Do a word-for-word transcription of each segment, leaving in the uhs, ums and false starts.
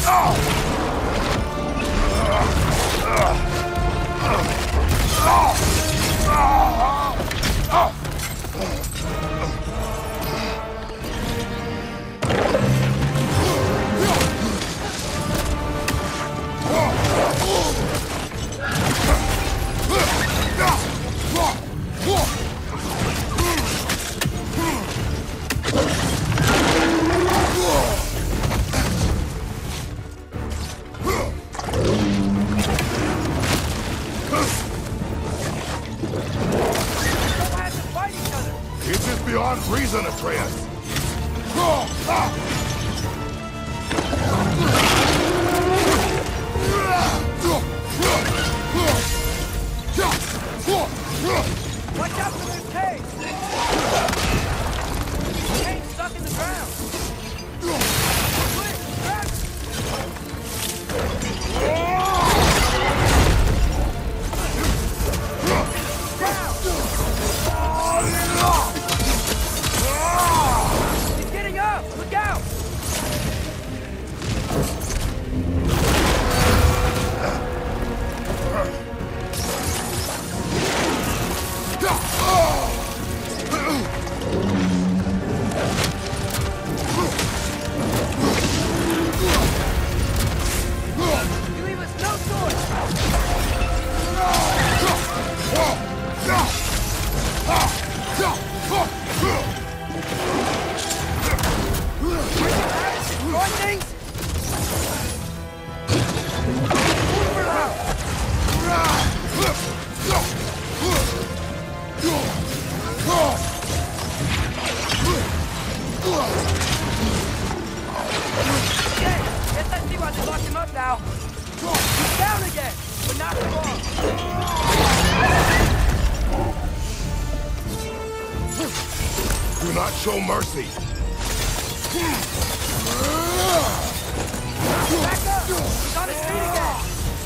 Beyond reason, Atreus! Watch out for this cave! The cave's stuck in the ground! Quick, grab it! He's getting up! Look out! You leave us no choice! Destroy things? Move around! Okay, guess I see why they locked him up now. He's down again, but not for long. Do not show mercy! Back up! He's on his feet again!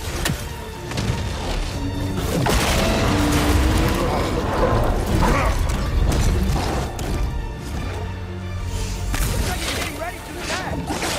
Looks like he's getting ready to attack!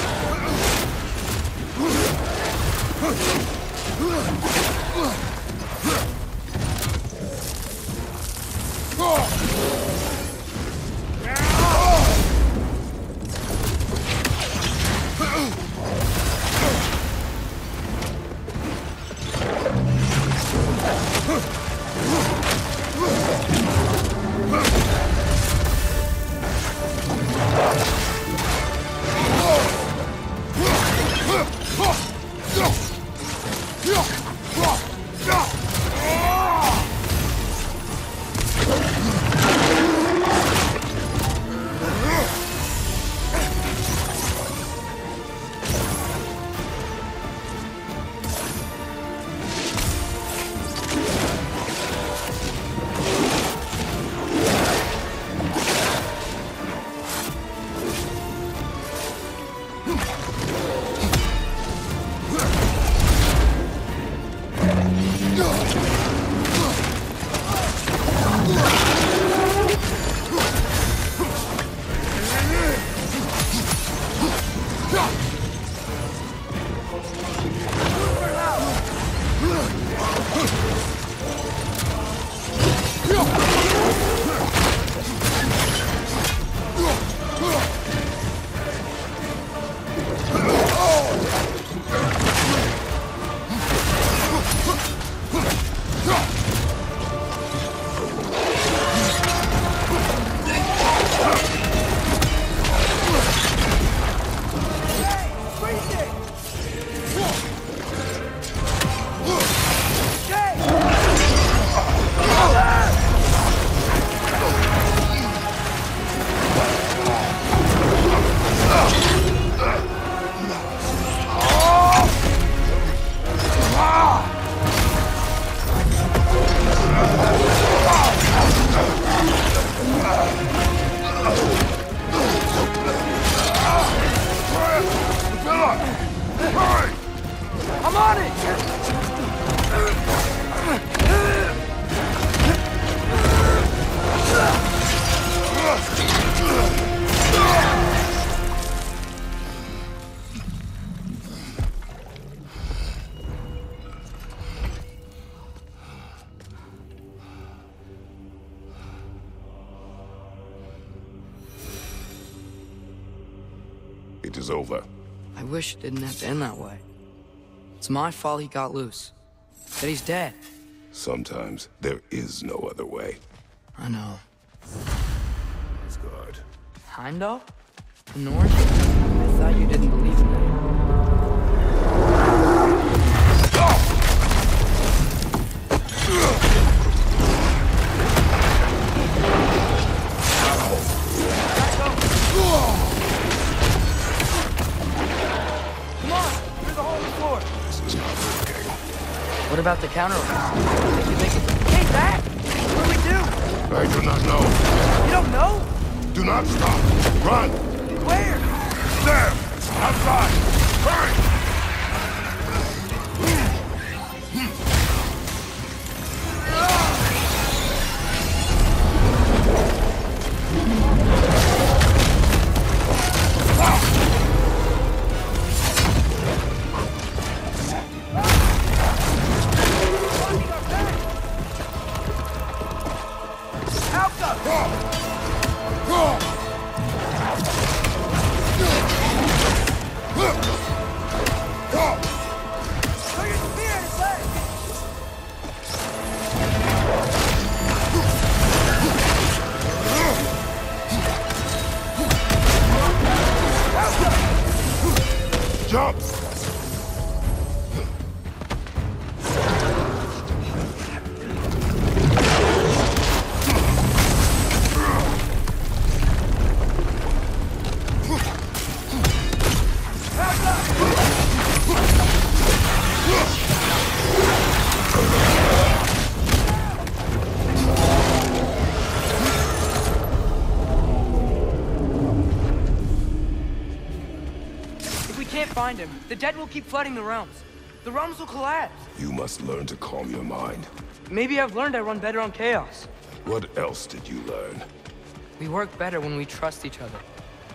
I'm on it! is over. I wish it didn't have to end that way. It's my fault he got loose. That he's dead. Sometimes there is no other way. I know. Asgard. Heimdall? The Norse? I thought you didn't believe in that. What about the counter? Think you think it came back? What do we do? I do not know. You don't know? Do not stop. Run. Where? There. Outside. Hurry. Jump! Find him. The dead will keep flooding the realms. The realms will collapse. You must learn to calm your mind. Maybe I've learned I run better on chaos. What else did you learn? We work better when we trust each other.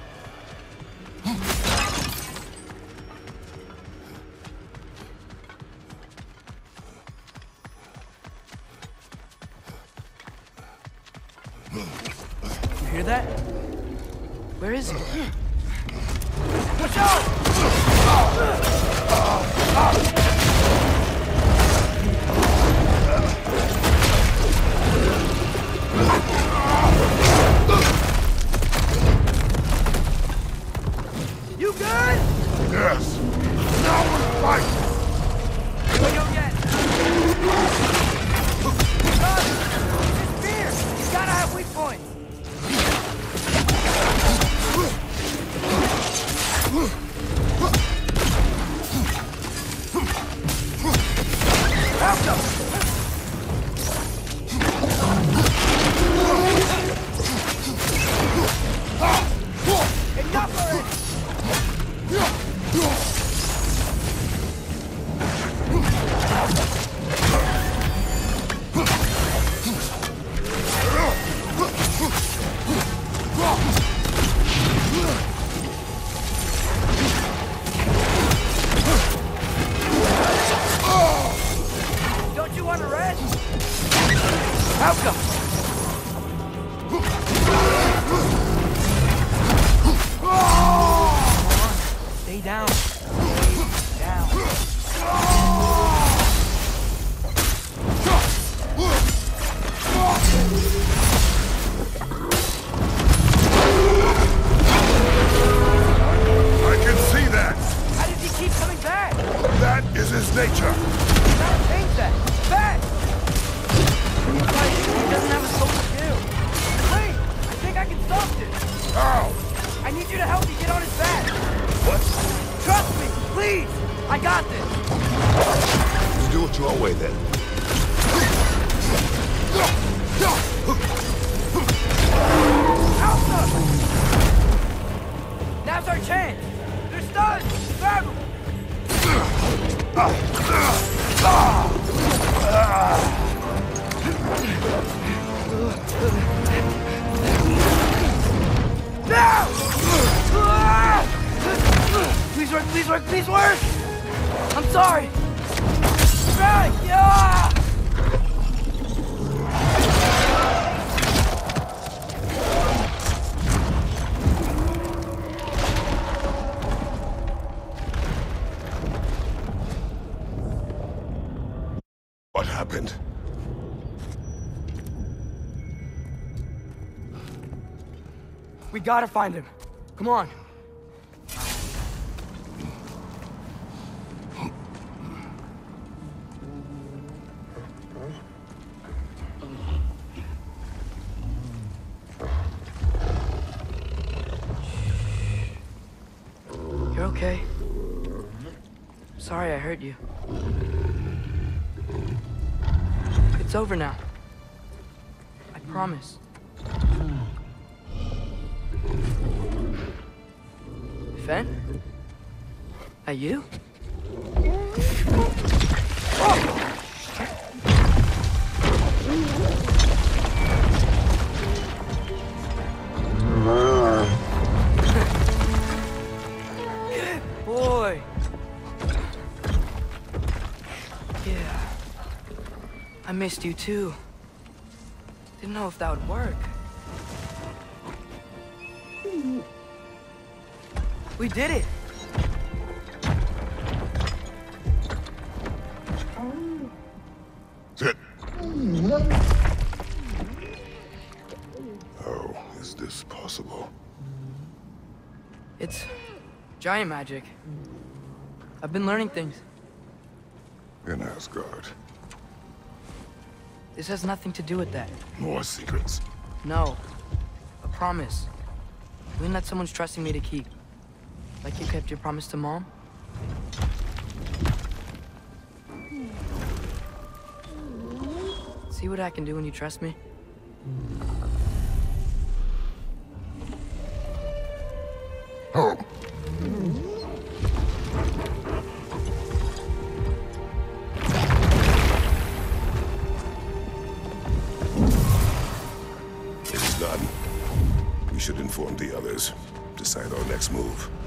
You hear that? Where is he? Watch out! You good? Yes. Now we're fighting. Here we go again. God, it's fear. You gotta have weak points. Help them! Enough already! Don't you want to rest? Outcome! Stay down. Stay down. I can see that. How does he keep coming back? That is his nature. Gotta change that. Back! Like, he doesn't have a soul to do. Wait! I think I can stop this. How? I need you to help me get on his back. What? Trust me, please! I got this! You do it your way then. Alpha! Now's our chance! They're stunned! Grab them! Now! Please work, please work, please work! I'm sorry! Right! Yeah! happened? We gotta find him. Come on. You're okay. Sorry I hurt you. It's over now. I promise. Fen? Are you? Good boy. Yeah. I missed you too. Didn't know if that would work. We did it! Sit. How is this possible? It's giant magic. I've been learning things. In Asgard. This has nothing to do with that. More secrets. No. A promise. Something that someone's trusting me to keep. Like you kept your promise to Mom? See what I can do when you trust me? Oh. It is done. We should inform the others. Decide our next move.